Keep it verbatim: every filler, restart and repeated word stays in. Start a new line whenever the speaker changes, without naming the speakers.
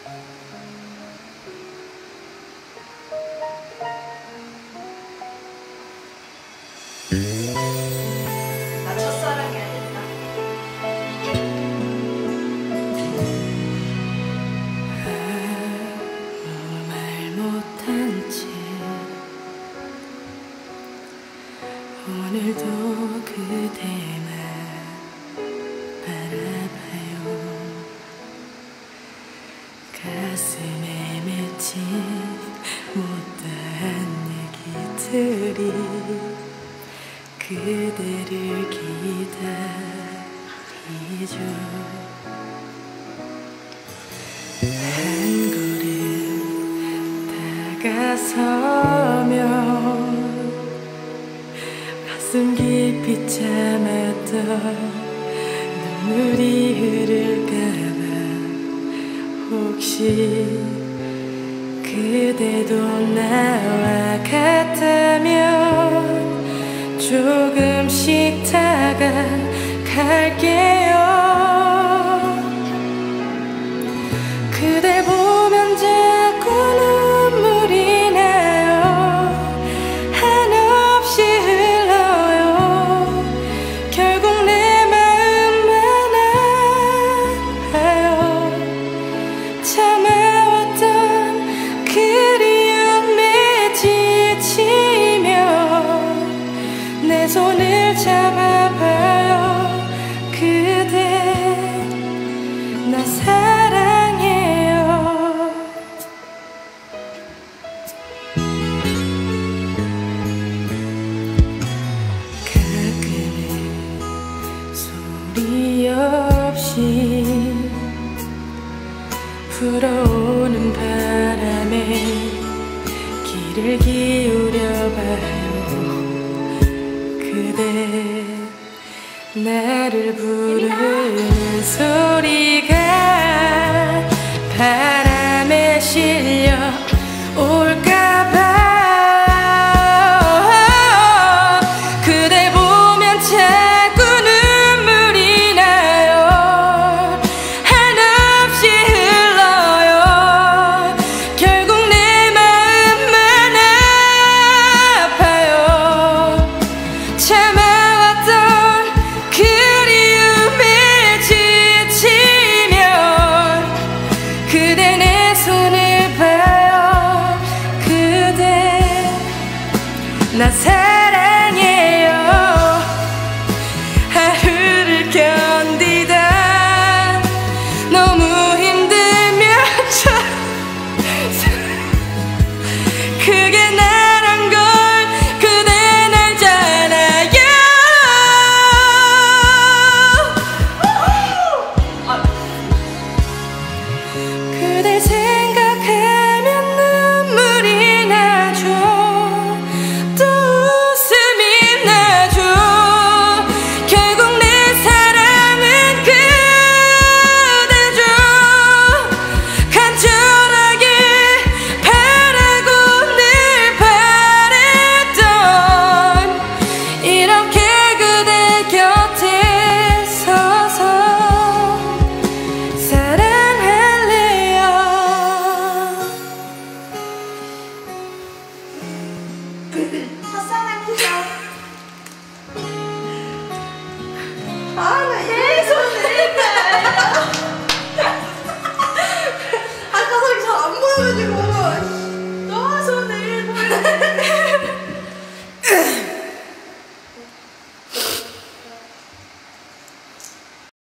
나 첫사랑이 아니었나?
아무 말 못한 채 오늘도 그대만 바라봐요. 가슴에 맺힌 못다한 얘기들이 그대를 기다리죠. 한 걸음 다가서면 가슴 깊이 참았던 눈물이 흐를까봐 혹시 그대도 나와 같다면 조금씩 다가갈게요. 그댈 보면 자꾸 눈물이 나요. 한없이 흘러요. 결국 내 마음만 아파요. 참아왔던 그리움에 지치며 내 손을 잡아봐요. 그대 나 사랑해요. 가끔은 소리 없이 불어오는 바람에 귀를 기울여봐요. 그대 나를 부르는 소리가 바람에 실려 올까봐 그대 보면 자꾸 눈물이 나요. 한없이 흘러요. 결국 내 마음만 아파요. 참아왔던 그리움에 지치면 그대 내 손을 봐요. 그대 나 사랑해요. 하루를 견디다 너무 힘들면 그게 나란 걸 그대 알잖아요.